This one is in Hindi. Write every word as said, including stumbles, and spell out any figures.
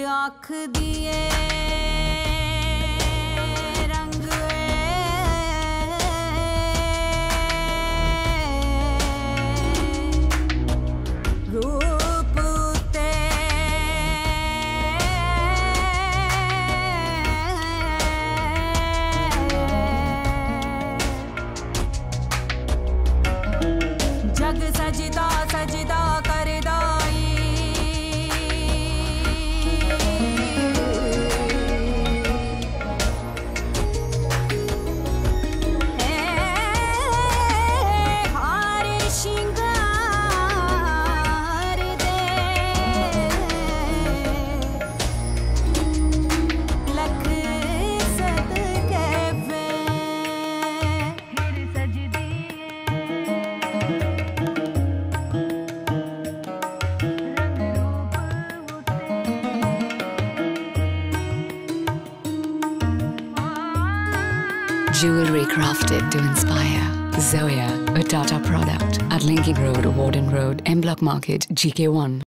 आँख दिए रंग रूप ते जग सजदा सजदा करदाई Jewelry crafted to inspire. Zoya, a Tata product. At Linking Road, Warden Road, M Block Market, G K one.